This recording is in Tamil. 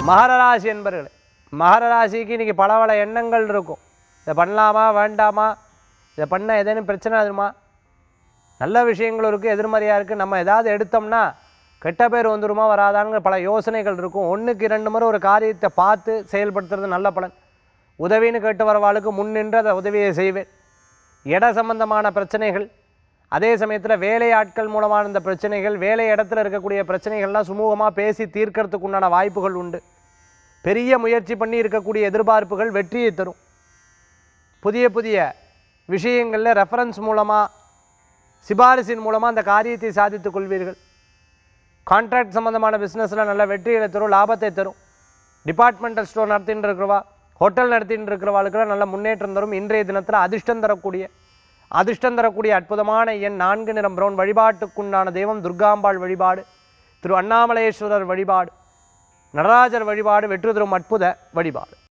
மகர ராசி என்பர்களே, மகர ராசிக்கு இன்றைக்கி பல பல எண்ணங்கள் இருக்கும். இதை பண்ணலாமா வேண்டாமா, இதை பண்ணால் ஏதேனும் பிரச்சனை ஆகுமா, நல்ல விஷயங்களும் இருக்குது, எதிர்மறையாக இருக்குது, நம்ம ஏதாவது எடுத்தோம்னா கெட்ட பேர் வந்துடுமா வராதான்னு பல யோசனைகள் இருக்கும். 1க்கு 2 முறை ஒரு காரியத்தை பார்த்து செயல்படுத்துறது நல்ல பலன். உதவின்னு கேட்டு வரவாளுக்கு முன்னின்று அந்த உதவியை செய்வேன். இட சம்பந்தமான பிரச்சனைகள், அதே சமயத்தில் வேலை ஆட்கள் மூலமான இந்த பிரச்சனைகள், வேலை இடத்துல இருக்கக்கூடிய பிரச்சனைகள்லாம் சுமூகமாக பேசி தீர்க்கறதுக்கு உண்டான வாய்ப்புகள் உண்டு. பெரிய முயற்சி பண்ணி இருக்கக்கூடிய எதிர்பார்ப்புகள் வெற்றியை தரும். புதிய புதிய விஷயங்களில் ரெஃபரன்ஸ் மூலமாக, சிபாரிசின் மூலமாக அந்த காரியத்தை சாதித்துக் கொள்வீர்கள். கான்ட்ராக்ட் சம்மந்தமான பிஸ்னஸில் நல்ல வெற்றிகளை தரும், லாபத்தை தரும். டிபார்ட்மெண்டல் ஸ்டோர் நடத்தின்னு இருக்கிறவா, ஹோட்டல் நடத்தின்னு இருக்கிறவாளுக்கெல்லாம் நல்ல முன்னேற்றம் தரும். இன்றைய தினத்தில் அதிர்ஷ்டம் தரக்கூடிய அற்புதமான எண் 4, நிறம் பிரவுன். வழிபாட்டுக்குண்டான தெய்வம் துர்காம்பாள் வழிபாடு, திரு அண்ணாமலையேஸ்வரர் வழிபாடு, நடராஜர் வழிபாடு வெற்றி தரும் அற்புத வழிபாடு.